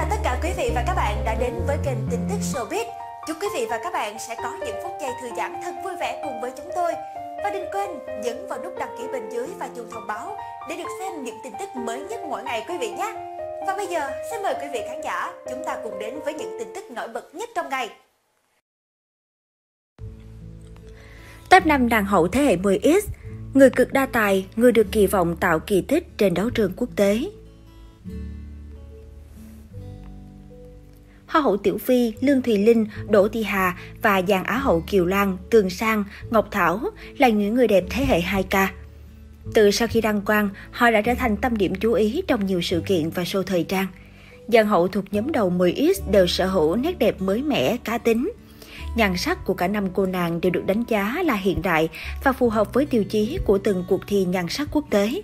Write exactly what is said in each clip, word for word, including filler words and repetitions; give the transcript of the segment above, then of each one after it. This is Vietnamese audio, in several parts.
chào tất cả quý vị và các bạn đã đến với kênh tin tức Showbiz. Chúc quý vị và các bạn sẽ có những phút giây thư giãn thật vui vẻ cùng với chúng tôi. Và đừng quên nhấn vào nút đăng ký bên dưới và chuông thông báo để được xem những tin tức mới nhất mỗi ngày quý vị nhé. Và bây giờ xin mời quý vị khán giả chúng ta cùng đến với những tin tức nổi bật nhất trong ngày. Top năm đàn hậu thế hệ mười X, người cực đa tài, người được kỳ vọng tạo kỳ tích trên đấu trường quốc tế. Hoa hậu Tiểu Phi, Lương Thùy Linh, Đỗ Thị Hà và dàn Á hậu Kiều Lan, Tường Sang, Ngọc Thảo là những người đẹp thế hệ hai K. Từ sau khi đăng quang, họ đã trở thành tâm điểm chú ý trong nhiều sự kiện và show thời trang. Dàn hậu thuộc nhóm đầu mười X đều sở hữu nét đẹp mới mẻ, cá tính. Nhan sắc của cả năm cô nàng đều được đánh giá là hiện đại và phù hợp với tiêu chí của từng cuộc thi nhan sắc quốc tế.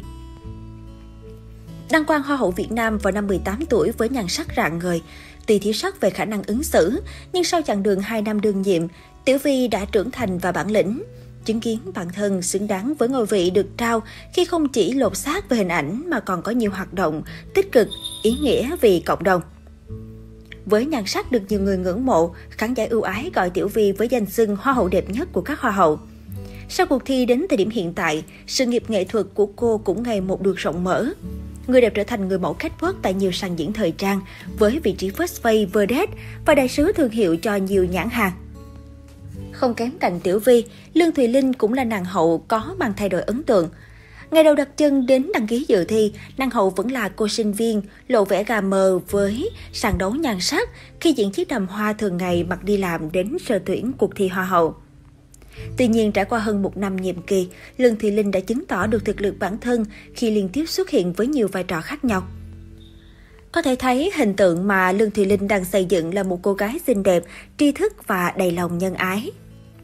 Đăng quang Hoa hậu Việt Nam vào năm mười tám tuổi với nhan sắc rạng ngời. Tuy thiếu sót về khả năng ứng xử, nhưng sau chặng đường hai năm đương nhiệm, Tiểu Phi đã trưởng thành và bản lĩnh, chứng kiến bản thân xứng đáng với ngôi vị được trao khi không chỉ lột xác về hình ảnh mà còn có nhiều hoạt động tích cực, ý nghĩa vì cộng đồng. Với nhan sắc được nhiều người ngưỡng mộ, khán giả ưu ái gọi Tiểu Phi với danh xưng Hoa hậu đẹp nhất của các Hoa hậu. Sau cuộc thi đến thời điểm hiện tại, sự nghiệp nghệ thuật của cô cũng ngày một được rộng mở. Người đẹp trở thành người mẫu catwalk tại nhiều sàn diễn thời trang với vị trí first face vedette và đại sứ thương hiệu cho nhiều nhãn hàng. Không kém cạnh Tiểu Phi, Lương Thùy Linh cũng là nàng hậu có màn thay đổi ấn tượng. Ngày đầu đặt chân đến đăng ký dự thi, nàng hậu vẫn là cô sinh viên, lộ vẻ gà mờ với sàn đấu nhan sắc khi diễn chiếc đầm hoa thường ngày mặc đi làm đến sơ tuyển cuộc thi Hoa hậu. Tuy nhiên, trải qua hơn một năm nhiệm kỳ, Lương Thùy Linh đã chứng tỏ được thực lực bản thân khi liên tiếp xuất hiện với nhiều vai trò khác nhau. Có thể thấy hình tượng mà Lương Thùy Linh đang xây dựng là một cô gái xinh đẹp, tri thức và đầy lòng nhân ái.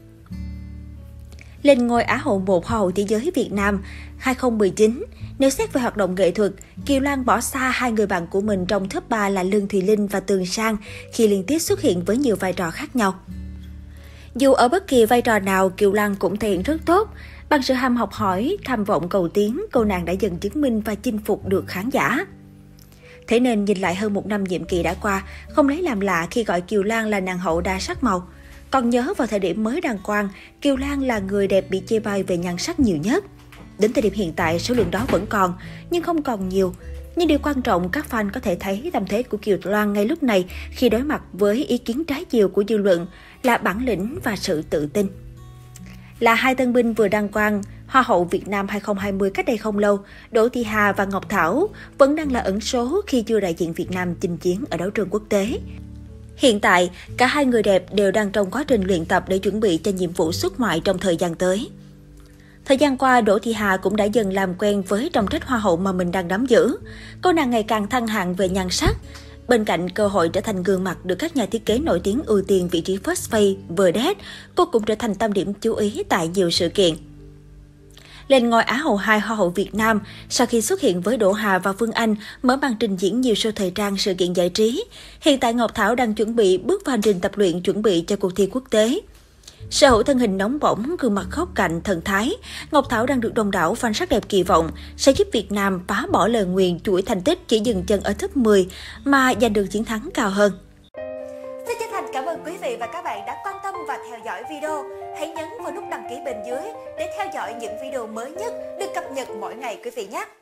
Lên ngôi Á hậu một Hoa hậu Thế giới Việt Nam hai không một chín, nếu xét về hoạt động nghệ thuật, Kiều Lan bỏ xa hai người bạn của mình trong top ba là Lương Thùy Linh và Tường Sang khi liên tiếp xuất hiện với nhiều vai trò khác nhau. Dù ở bất kỳ vai trò nào, Kiều Lan cũng thể hiện rất tốt. Bằng sự ham học hỏi, tham vọng cầu tiến, cô nàng đã dần chứng minh và chinh phục được khán giả. Thế nên nhìn lại hơn một năm nhiệm kỳ đã qua, không lấy làm lạ khi gọi Kiều Lan là nàng hậu đa sắc màu. Còn nhớ vào thời điểm mới đăng quang, Kiều Lan là người đẹp bị chê bai về nhan sắc nhiều nhất. Đến thời điểm hiện tại, số lượng đó vẫn còn, nhưng không còn nhiều. Nhưng điều quan trọng, các fan có thể thấy tâm thế của Kiều Lan ngay lúc này khi đối mặt với ý kiến trái chiều của dư luận là bản lĩnh và sự tự tin. Là hai tân binh vừa đăng quang Hoa hậu Việt Nam hai không hai không cách đây không lâu, Đỗ Thị Hà và Ngọc Thảo vẫn đang là ẩn số khi chưa đại diện Việt Nam chinh chiến ở đấu trường quốc tế. Hiện tại, cả hai người đẹp đều đang trong quá trình luyện tập để chuẩn bị cho nhiệm vụ xuất ngoại trong thời gian tới. Thời gian qua, Đỗ Thị Hà cũng đã dần làm quen với trọng trách Hoa hậu mà mình đang nắm giữ. Cô nàng ngày càng thăng hạng về nhan sắc. Bên cạnh cơ hội trở thành gương mặt được các nhà thiết kế nổi tiếng ưu tiên vị trí first face vedette, cô cũng trở thành tâm điểm chú ý tại nhiều sự kiện. Lên ngôi Á hậu hai Hoa hậu Việt Nam, sau khi xuất hiện với Đỗ Hà và Phương Anh, mở màn trình diễn nhiều show thời trang, sự kiện giải trí. Hiện tại Ngọc Thảo đang chuẩn bị bước vào hành trình tập luyện chuẩn bị cho cuộc thi quốc tế. Sở hữu thân hình nóng bỏng, gương mặt góc cạnh, thần thái, Ngọc Thảo đang được đông đảo fan sắc đẹp kỳ vọng sẽ giúp Việt Nam phá bỏ lời nguyền chuỗi thành tích chỉ dừng chân ở top mười mà giành được chiến thắng cao hơn. Xin chân thành cảm ơn quý vị và các bạn đã quan tâm và theo dõi video. Hãy nhấn vào nút đăng ký bên dưới để theo dõi những video mới nhất được cập nhật mỗi ngày quý vị nhé.